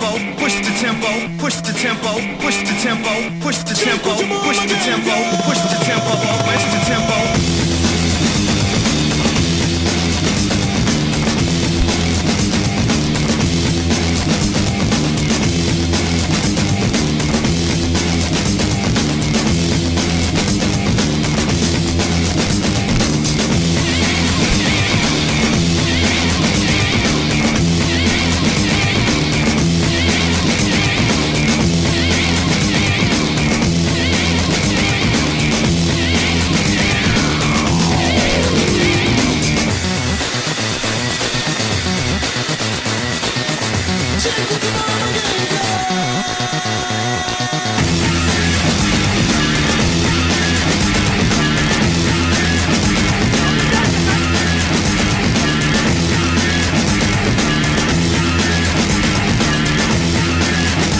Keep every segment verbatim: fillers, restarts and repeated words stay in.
tempo, push the tempo, push the tempo, push the tempo, push the tempo, push the tempo, push the tempo, push the tempo.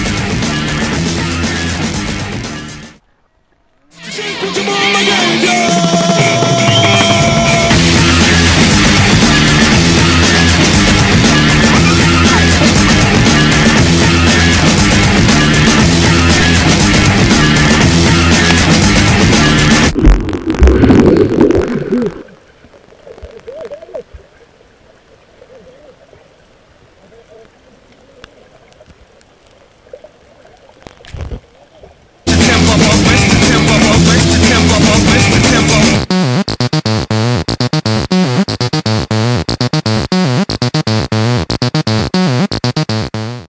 Put your mama, yeah, yeah.